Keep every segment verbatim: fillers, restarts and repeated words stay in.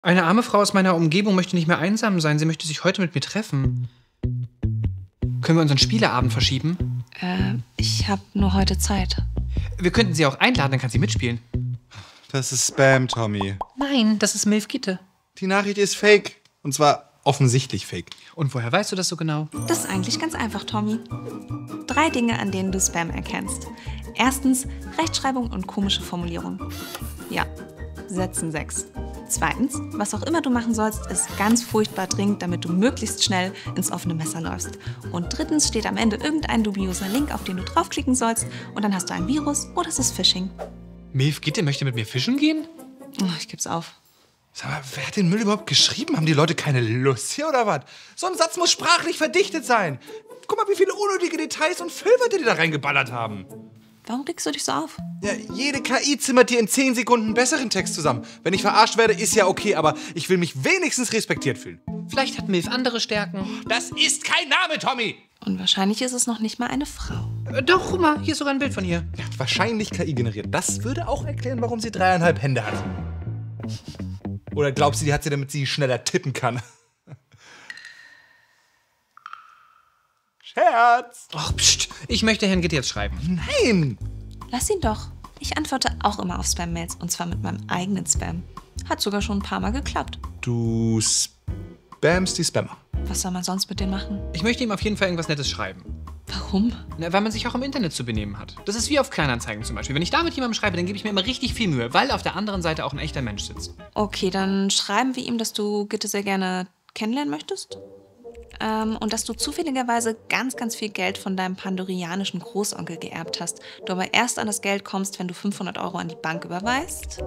Eine arme Frau aus meiner Umgebung möchte nicht mehr einsam sein. Sie möchte sich heute mit mir treffen. Können wir unseren Spieleabend verschieben? Äh, ich habe nur heute Zeit. Wir könnten sie auch einladen, dann kann sie mitspielen. Das ist Spam, Tommy. Nein, das ist Milf Gitte. Die Nachricht ist fake. Und zwar offensichtlich fake. Und woher weißt du das so genau? Das ist eigentlich ganz einfach, Tommy. Drei Dinge, an denen du Spam erkennst. Erstens, Rechtschreibung und komische Formulierung. Ja, Sätzen sechs. Zweitens, was auch immer du machen sollst, ist ganz furchtbar dringend, damit du möglichst schnell ins offene Messer läufst. Und drittens steht am Ende irgendein dubioser Link, auf den du draufklicken sollst, und dann hast du ein Virus oder es ist Phishing. Milf Gitte möchte mit mir fischen gehen? Oh, ich geb's auf. Sag mal, wer hat den Müll überhaupt geschrieben? Haben die Leute keine Lust hier oder was? So ein Satz muss sprachlich verdichtet sein. Guck mal, wie viele unnötige Details und Füllwörter die da reingeballert haben. Warum regst du dich so auf? Ja, jede K I zimmert dir in zehn Sekunden einen besseren Text zusammen. Wenn ich verarscht werde, ist ja okay, aber ich will mich wenigstens respektiert fühlen. Vielleicht hat Milf andere Stärken. Das ist kein Name, Tommy! Und wahrscheinlich ist es noch nicht mal eine Frau. Äh, doch, guck mal, hier ist sogar ein Bild von ihr. Ja, wahrscheinlich K I generiert. Das würde auch erklären, warum sie dreieinhalb Hände hat. Oder glaubst du, die hat sie, damit sie schneller tippen kann? Scherz! Ach, pst, ich möchte Herrn Gitte jetzt schreiben. Nein! Lass ihn doch. Ich antworte auch immer auf Spam-Mails, und zwar mit meinem eigenen Spam. Hat sogar schon ein paar Mal geklappt. Du spamst die Spammer. Was soll man sonst mit denen machen? Ich möchte ihm auf jeden Fall irgendwas Nettes schreiben. Warum? Na, weil man sich auch im Internet zu benehmen hat. Das ist wie auf Kleinanzeigen zum Beispiel. Wenn ich da mit jemandem schreibe, dann gebe ich mir immer richtig viel Mühe, weil auf der anderen Seite auch ein echter Mensch sitzt. Okay, dann schreiben wir ihm, dass du Gitte sehr gerne kennenlernen möchtest. Ähm, und dass du zufälligerweise ganz, ganz viel Geld von deinem pandorianischen Großonkel geerbt hast. Du aber erst an das Geld kommst, wenn du fünfhundert Euro an die Bank überweist.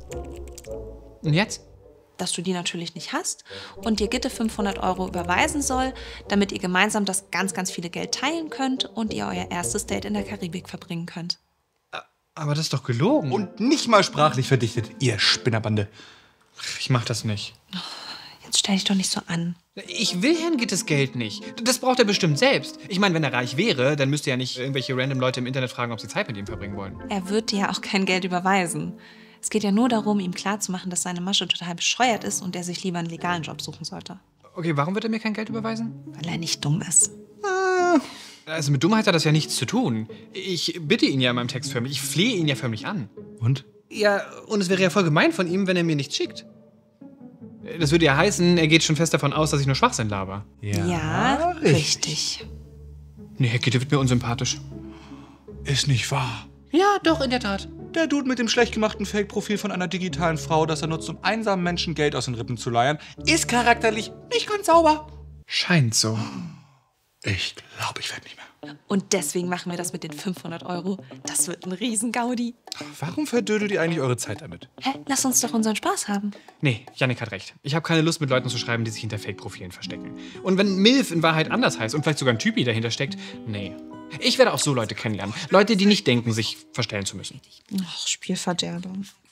Und jetzt? Dass du die natürlich nicht hast und dir Gitte fünfhundert Euro überweisen soll, damit ihr gemeinsam das ganz, ganz viele Geld teilen könnt und ihr euer erstes Date in der Karibik verbringen könnt. Aber das ist doch gelogen. Und nicht mal sprachlich verdichtet, ihr Spinnerbande. Ich mach das nicht. Jetzt stell dich doch nicht so an. Ich will Herrn Gittes Geld nicht. Das braucht er bestimmt selbst. Ich meine, wenn er reich wäre, dann müsste er nicht irgendwelche random Leute im Internet fragen, ob sie Zeit mit ihm verbringen wollen. Er wird dir ja auch kein Geld überweisen. Es geht ja nur darum, ihm klarzumachen, dass seine Masche total bescheuert ist und er sich lieber einen legalen Job suchen sollte. Okay, warum wird er mir kein Geld überweisen? Weil er nicht dumm ist. Also mit Dummheit hat das ja nichts zu tun. Ich bitte ihn ja in meinem Text förmlich. Ich flehe ihn ja förmlich an. Und? Ja, und es wäre ja voll gemein von ihm, wenn er mir nichts schickt. Das würde ja heißen, er geht schon fest davon aus, dass ich nur Schwachsinn laber. Ja, richtig. Nee, Herr Gitte wird mir unsympathisch. Ist nicht wahr. Ja, doch, in der Tat. Der Dude mit dem schlecht gemachten Fake-Profil von einer digitalen Frau, das er nutzt, um einsamen Menschen Geld aus den Rippen zu leiern, ist charakterlich nicht ganz sauber. Scheint so. Ich glaube, ich werde nicht mehr. Und deswegen machen wir das mit den fünfhundert Euro. Das wird ein Riesengaudi. Warum verdödelt ihr eigentlich eure Zeit damit? Hä? Lass uns doch unseren Spaß haben. Nee, Jannik hat recht. Ich habe keine Lust, mit Leuten zu schreiben, die sich hinter Fake-Profilen verstecken. Und wenn Milf in Wahrheit anders heißt und vielleicht sogar ein Typi dahinter steckt, nee. Ich werde auch so Leute kennenlernen. Leute, die nicht denken, sich verstellen zu müssen. Ach, Spielverderber.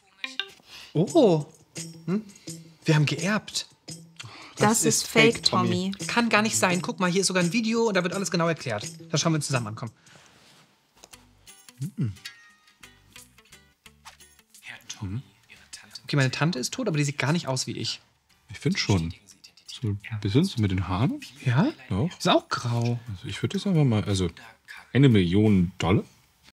Oh. Hm? Wir haben geerbt. Das, ist Fake, Tommy. Kann gar nicht sein. Guck mal, hier ist sogar ein Video und da wird alles genau erklärt. Da schauen wir uns zusammen an, komm. Mhm. Okay, meine Tante ist tot, aber die sieht gar nicht aus wie ich. Ich finde schon. So ein bisschen so mit den Haaren. Ja? Doch. Ist auch grau. Also ich würde das einfach mal, also eine Million Dollar?